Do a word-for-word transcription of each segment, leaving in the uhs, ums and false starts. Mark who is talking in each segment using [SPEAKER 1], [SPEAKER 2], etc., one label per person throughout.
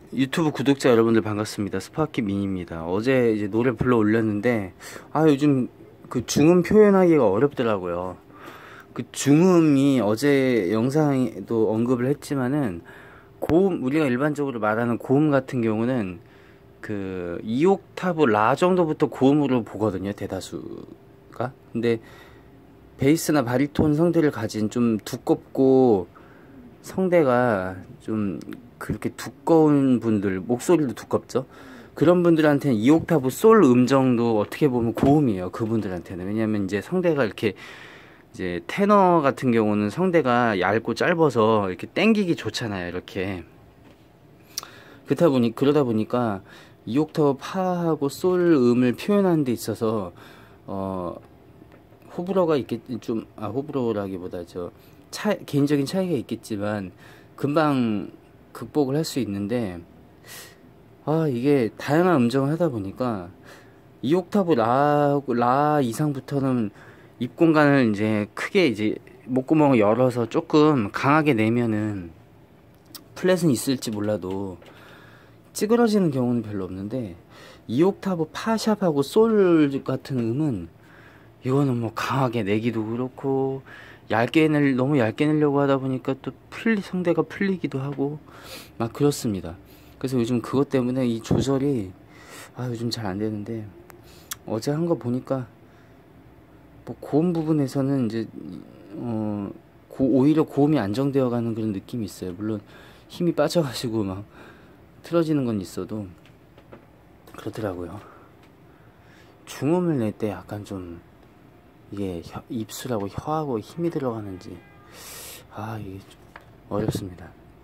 [SPEAKER 1] 유튜브 구독자 여러분들 반갑습니다. 스파키 민입니다. 어제 이제 노래 불러 올렸는데 아 요즘 그 중음 표현하기가 어렵더라고요. 그 중음이 어제 영상에도 언급을 했지만은 고음, 우리가 일반적으로 말하는 고음 같은 경우는 그 이 옥타브 라 정도부터 고음으로 보거든요, 대다수가. 근데 베이스나 바리톤 성대를 가진 좀 두껍고 성대가 좀 그렇게 두꺼운 분들, 목소리도 두껍죠. 그런 분들한테는 이 옥타브 솔 음정도 어떻게 보면 고음이에요, 그분들한테는. 왜냐면 이제 성대가 이렇게, 이제 테너 같은 경우는 성대가 얇고 짧아서 이렇게 땡기기 좋잖아요, 이렇게. 그렇다 보니 그러다 보니까 이 옥타브 파하고 솔 음을 표현하는 데 있어서 어 호불호가 있겠 좀 아 호불호라기보다 저 차, 개인적인 차이가 있겠지만 금방 극복을 할 수 있는데, 아 이게 다양한 음정을 하다 보니까 이 옥타브 라, 라 이상부터는 입 공간을 이제 크게 이제 목구멍을 열어서 조금 강하게 내면은 플랫은 있을지 몰라도 찌그러지는 경우는 별로 없는데, 이 옥타브 파샵하고 솔 같은 음은 이거는 뭐 강하게 내기도 그렇고 얇게 낼 너무 얇게 내려고 하다 보니까 또 풀리 성대가 풀리기도 하고 막 그렇습니다. 그래서 요즘 그것 때문에 이 조절이 아 요즘 잘 안 되는데, 어제 한 거 보니까 뭐 고음 부분에서는 이제 어 고, 오히려 고음이 안정되어 가는 그런 느낌이 있어요. 물론 힘이 빠져가지고 막 틀어지는 건 있어도 그렇더라고요. 중음을 낼 때 약간 좀 이게 혀, 입술하고 혀하고 힘이 들어가는지 아 이게 좀 어렵습니다.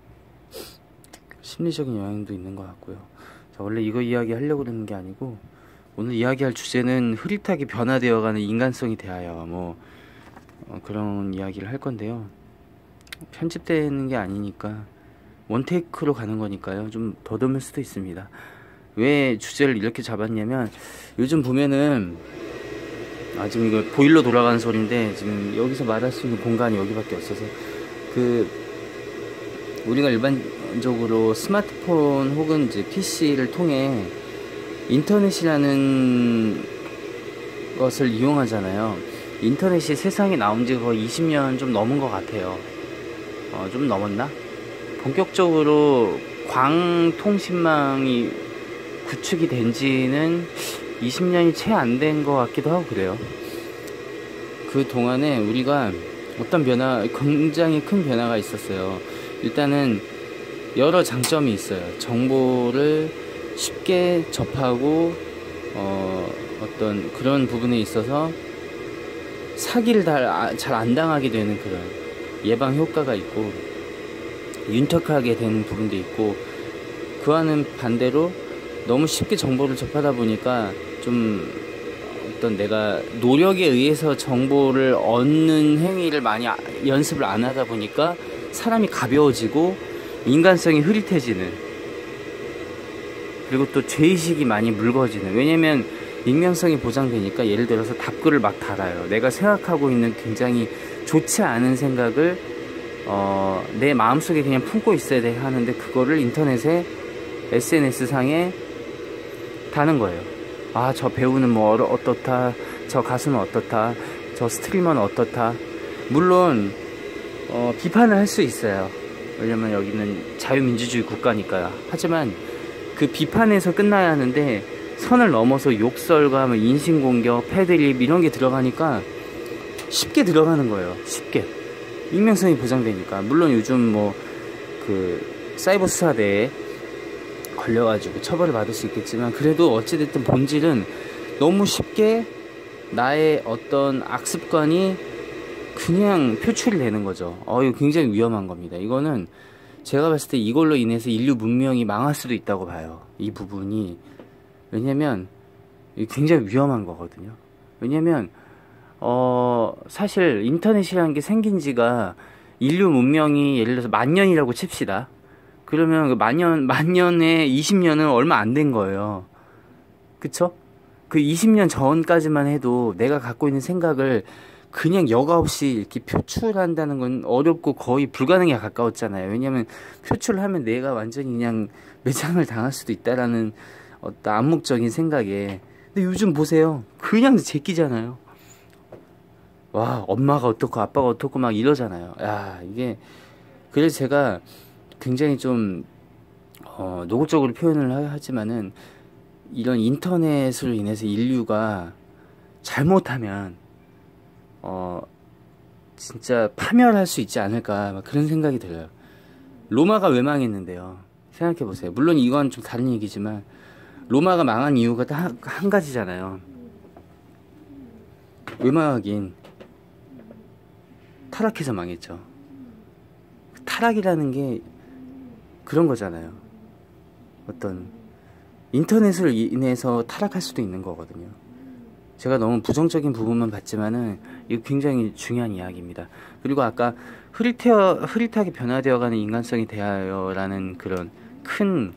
[SPEAKER 1] 심리적인 영향도 있는 것 같고요. 자, 원래 이거 이야기 하려고 그러는 게 아니고, 오늘 이야기할 주제는 흐릿하게 변화되어가는 인간성에 대하여 뭐 어, 그런 이야기를 할 건데요. 편집되는 게 아니니까 원테이크로 가는 거니까요, 좀 더듬을 수도 있습니다. 왜 주제를 이렇게 잡았냐면, 요즘 보면은 아 지금 이거 보일러 돌아가는 소리인데 지금 여기서 말할 수 있는 공간이 여기밖에 없어서, 그 우리가 일반적으로 스마트폰 혹은 이제 피씨를 통해 인터넷이라는 것을 이용하잖아요. 인터넷이 세상에 나온 지 거의 이십 년 좀 넘은 것 같아요. 어, 좀 넘었나? 본격적으로 광통신망이 구축이 된 지는 이십 년이 채 안 된 것 같기도 하고 그래요. 그 동안에 우리가 어떤 변화, 굉장히 큰 변화가 있었어요. 일단은 여러 장점이 있어요. 정보를 쉽게 접하고 어, 어떤 그런 부분에 있어서 사기를 잘 안 당하게 되는 그런 예방 효과가 있고, 윤택하게 되는 부분도 있고, 그와는 반대로 너무 쉽게 정보를 접하다 보니까 좀 어떤 내가 노력에 의해서 정보를 얻는 행위를 많이 아, 연습을 안 하다 보니까 사람이 가벼워지고 인간성이 흐릿해지는, 그리고 또 죄의식이 많이 묽어지는. 왜냐면 익명성이 보장되니까, 예를 들어서 답글을 막 달아요. 내가 생각하고 있는 굉장히 좋지 않은 생각을 어, 내 마음속에 그냥 품고 있어야 돼 하는데, 그거를 인터넷에 에스엔에스 상에 다는 거예요. 아, 저 배우는 뭐 어떻다, 저 가수는 어떻다, 저 스트리머는 어떻다. 물론 어, 비판을 할 수 있어요. 왜냐면 여기는 자유민주주의 국가니까요. 하지만 그 비판에서 끝나야 하는데, 선을 넘어서 욕설과 뭐 인신공격, 패드립 이런 게 들어가니까 쉽게 들어가는 거예요. 쉽게. 익명성이 보장되니까. 물론 요즘 뭐 그 사이버 수사대에 걸려가지고 처벌을 받을 수 있겠지만, 그래도 어찌됐든 본질은 너무 쉽게 나의 어떤 악습관이 그냥 표출이 되는 거죠. 어, 이거 굉장히 위험한 겁니다. 이거는 제가 봤을 때 이걸로 인해서 인류 문명이 망할 수도 있다고 봐요, 이 부분이. 왜냐면 굉장히 위험한 거거든요. 왜냐면 어 사실 인터넷이라는 게 생긴 지가, 인류 문명이 예를 들어서 만 년이라고 칩시다. 그러면 그 만년, 만년에 이십 년은 얼마 안 된 거예요. 그쵸? 그 이십 년 전까지만 해도 내가 갖고 있는 생각을 그냥 여과 없이 이렇게 표출한다는 건 어렵고 거의 불가능에 가까웠잖아요. 왜냐면 표출하면 내가 완전히 그냥 매장을 당할 수도 있다라는 어떤 암묵적인 생각에. 근데 요즘 보세요. 그냥 제끼잖아요. 와, 엄마가 어떻고 아빠가 어떻고 막 이러잖아요. 야, 이게 그래서 제가 굉장히 좀 어, 노골적으로 표현을 하지만은 이런 인터넷으로 인해서 인류가 잘못하면 어 진짜 파멸할 수 있지 않을까 막 그런 생각이 들어요. 로마가 왜 망했는데요? 생각해보세요. 물론 이건 좀 다른 얘기지만 로마가 망한 이유가 딱 한, 한 가지잖아요. 왜 망하긴? 타락해서 망했죠. 타락이라는 게 그런 거잖아요. 어떤 인터넷을 인해서 타락할 수도 있는 거거든요. 제가 너무 부정적인 부분만 봤지만은 이거 굉장히 중요한 이야기입니다. 그리고 아까 흐릿해어, 흐릿하게 변화되어가는 인간성에 대하여라는 그런 큰,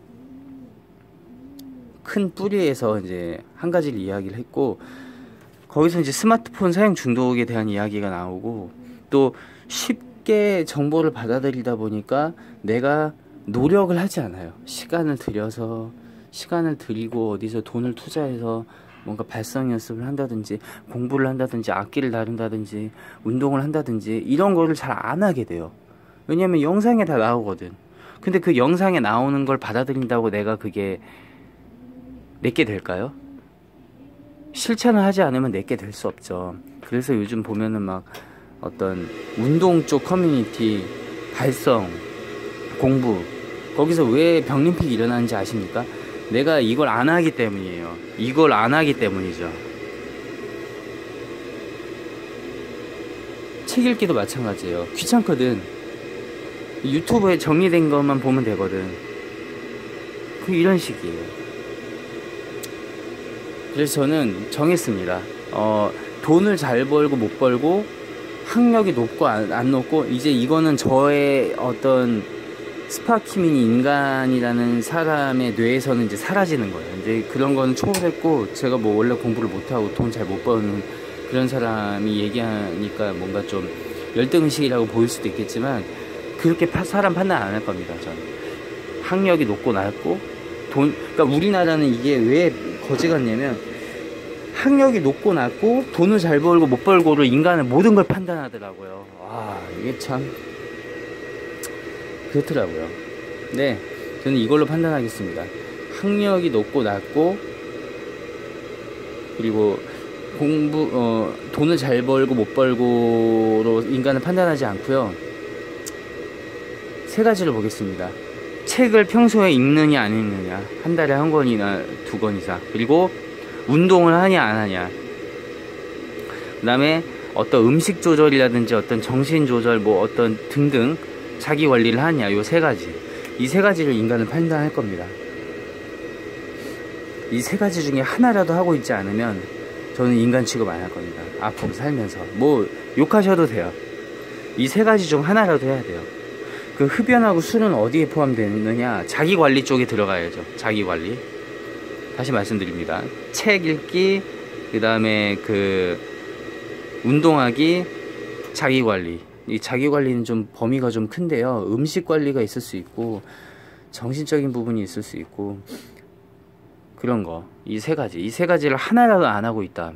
[SPEAKER 1] 큰 뿌리에서 이제 한 가지를 이야기를 했고, 거기서 이제 스마트폰 사용 중독에 대한 이야기가 나오고, 또 쉽게 정보를 받아들이다 보니까 내가 노력을 하지 않아요. 시간을 들여서, 시간을 들이고 어디서 돈을 투자해서 뭔가 발성 연습을 한다든지 공부를 한다든지 악기를 다룬다든지 운동을 한다든지 이런 거를 잘 안 하게 돼요. 왜냐면 영상에 다 나오거든. 근데 그 영상에 나오는 걸 받아들인다고 내가 그게 내게 될까요? 실천을 하지 않으면 내게 될 수 없죠. 그래서 요즘 보면은 막 어떤 운동 쪽 커뮤니티, 발성, 공부, 거기서 왜 병림픽이 일어나는지 아십니까? 내가 이걸 안 하기 때문이에요. 이걸 안 하기 때문이죠. 책 읽기도 마찬가지예요. 귀찮거든. 유튜브에 정리된 것만 보면 되거든. 그 이런 식이에요. 그래서 저는 정했습니다. 어, 돈을 잘 벌고 못 벌고 학력이 높고 안, 안 높고 이제 이거는 저의 어떤 스파키민이 인간이라는 사람의 뇌에서는 이제 사라지는 거예요. 이제 그런 거는 초월했고, 제가 뭐 원래 공부를 못하고 돈 잘 못 버는 그런 사람이 얘기하니까 뭔가 좀 열등의식이라고 보일 수도 있겠지만, 그렇게 파, 사람 판단 안 할 겁니다, 저는. 학력이 높고 낮고, 돈, 그러니까 우리나라는 이게 왜 거지 같냐면, 학력이 높고 낮고, 돈을 잘 벌고 못 벌고로 인간의 모든 걸 판단하더라고요. 와, 이게 참. 그렇더라고요. 네, 저는 이걸로 판단하겠습니다. 학력이 높고 낮고 그리고 공부 어 돈을 잘 벌고 못 벌고로 인간을 판단하지 않고요. 세 가지를 보겠습니다. 책을 평소에 읽느냐 안 읽느냐, 한 달에 한 권이나 두 권 이상. 그리고 운동을 하냐 안 하냐. 그 다음에 어떤 음식 조절이라든지 어떤 정신 조절 뭐 어떤 등등 자기 관리를 하냐, 요 세 가지. 이 세 가지를 인간을 판단할 겁니다. 이 세 가지 중에 하나라도 하고 있지 않으면 저는 인간 취급 안 할 겁니다. 앞으로 살면서. 뭐 욕하셔도 돼요. 이 세 가지 중 하나라도 해야 돼요. 그 흡연하고 술은 어디에 포함되느냐? 자기 관리 쪽에 들어가야죠. 자기 관리. 다시 말씀드립니다. 책 읽기, 그 다음에 그 운동하기, 자기 관리. 이 자기 관리는 좀 범위가 좀 큰데요. 음식 관리가 있을 수 있고 정신적인 부분이 있을 수 있고 그런 거. 이 세 가지. 이 세 가지를 하나라도 안 하고 있다.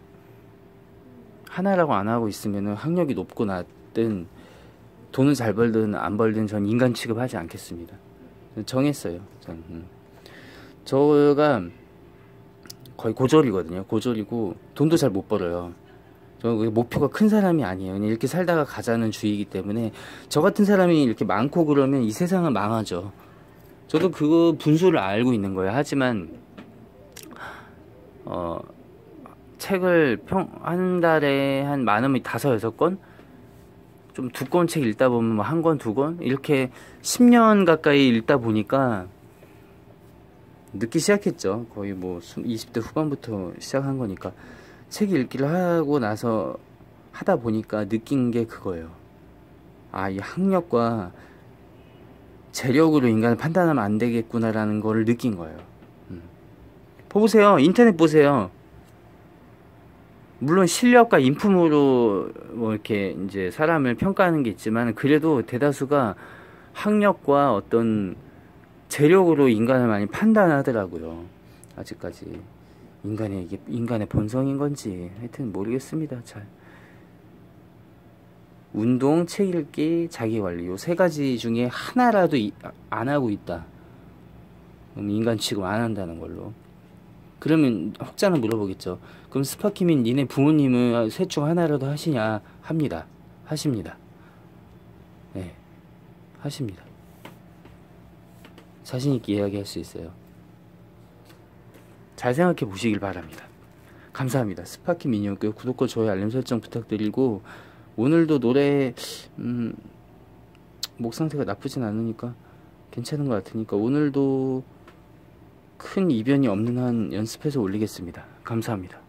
[SPEAKER 1] 하나라고 안 하고 있으면은 학력이 높고 낮든 돈을 잘 벌든 안 벌든 전 인간 취급하지 않겠습니다. 정했어요. 전. 음. 저가 거의 고졸이거든요. 고졸이고 돈도 잘 못 벌어요. 저는 목표가 큰 사람이 아니에요. 그냥 이렇게 살다가 가자는 주의이기 때문에 저 같은 사람이 이렇게 많고 그러면 이 세상은 망하죠. 저도 그거 분수를 알고 있는 거예요. 하지만 어 책을 평 한 달에 한 많으면 다섯 여섯 권, 좀 두꺼운 책 읽다 보면 뭐 한 권, 두 권 이렇게 십 년 가까이 읽다 보니까 늦기 시작했죠. 거의 뭐 이십 대 후반부터 시작한 거니까. 책 읽기를 하고 나서 하다 보니까 느낀 게 그거예요. 아, 이 학력과 재력으로 인간을 판단하면 안 되겠구나라는 걸 느낀 거예요. 음. 보세요. 인터넷 보세요. 물론 실력과 인품으로 뭐 이렇게 이제 사람을 평가하는 게 있지만 그래도 대다수가 학력과 어떤 재력으로 인간을 많이 판단하더라고요. 아직까지 인간의 이게 인간의 본성인 건지 하여튼 모르겠습니다. 잘 운동, 책 읽기, 자기 관리 요 세 가지 중에 하나라도 이, 안 하고 있다. 그럼 인간 취급 안 한다는 걸로. 그러면 혹자는 물어보겠죠. 그럼 스파키민 니네 부모님은 셋 중 하나라도 하시냐? 합니다. 하십니다. 네, 하십니다. 자신있게 이야기할 수 있어요. 잘 생각해 보시길 바랍니다. 감사합니다. 스파키민이었고요. 구독과 좋아요, 알림 설정 부탁드리고 오늘도 노래 음, 목 상태가 나쁘진 않으니까 괜찮은 것 같으니까 오늘도 큰 이변이 없는 한 연습해서 올리겠습니다. 감사합니다.